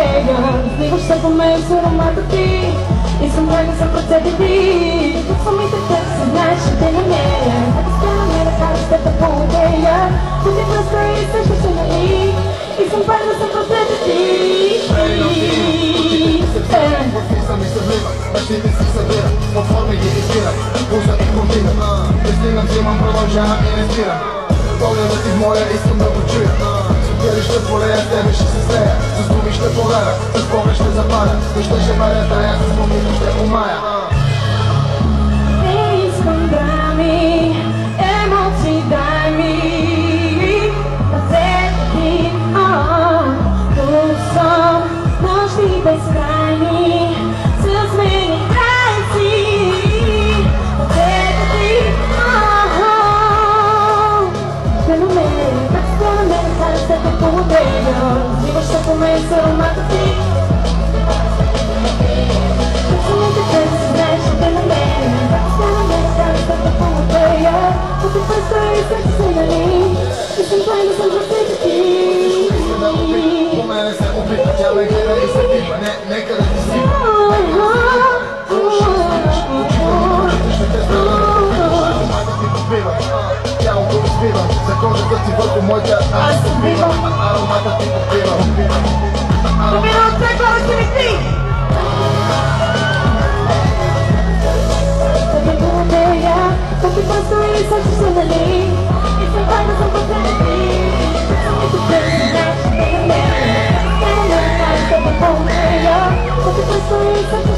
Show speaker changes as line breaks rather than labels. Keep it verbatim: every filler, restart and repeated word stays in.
bodegas. Ligas sempre meio ser um mata-ti e são bragas sempre até de ti. Tu somente te nasce de na meia. Até na meia cara está da bodeia. Tu te presta e estás passando aí e são bragas sempre até de ti.
Potpisani se vliva, da štiti si se dira, po formi je izbira, pušta i kombina. Destinam zimam продолжавам инвестирам. Погледът ти в моя искам да го чуя. Сподели ще полея, с тебе ще се смея. С думи ще погара, с поглед ще запаля. Нощта ще варя тая, с спомени ще умая.
Искам да ми, емоции дай ми. Ръцете тук съм, нощи безкрайни. С мен играй си. Ръцете ти, феномен, как феномен, кара се те по бодега. Взимаш се по мен с аромата ти. Как самите те си знаеш, те на мен. Как феномен, кара се те по бодега. Като ти представи се ти се нали. И съм плайна съм ръцете ти.
По мене се опитва, тя ме гледа и се пипа. Не, нека да ти си. Тялото разбива, за кожата ти върху моята аз убивам. Аромата ти попива, убивам.
Побира от всеки още ми ти! Съби боdeja, къпи просто и също се нали. И съм тайна съм потребни. И тук те си знаеш, те на мен. Те на мен, тайна съм bodeja, къпи просто и също